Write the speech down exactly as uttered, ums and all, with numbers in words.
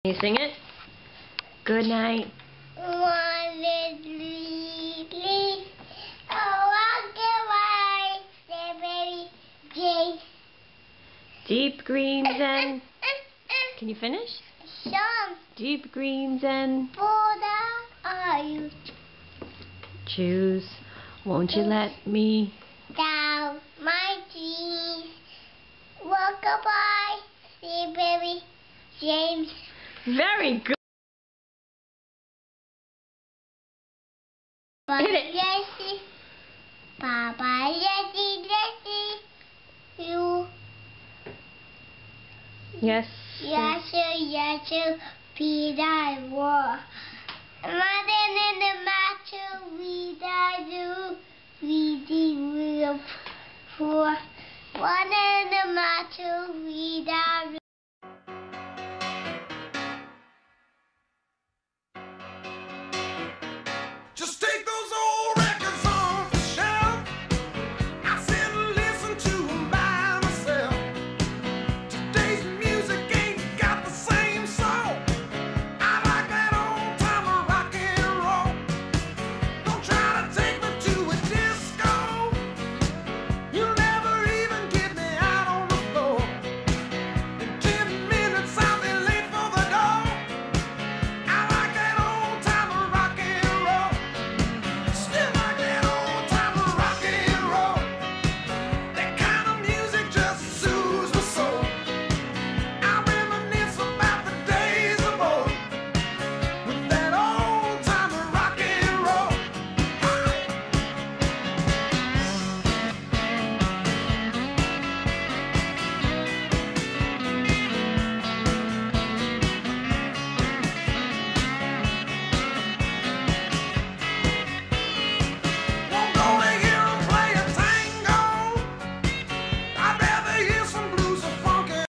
You sing it? Good night. Deep green and... Can you finish? Some. Deep greens and... Are you? Choose. Won't you let me... Down my trees. Walk by. See baby James. Very good. Bye, Hit it. Jessie. Bye bye, Jessie, Jessie. You. Yes. Yes, sir, yes, sir. Peter war. Mother in the matter, we die do. We did real for. One in the matter.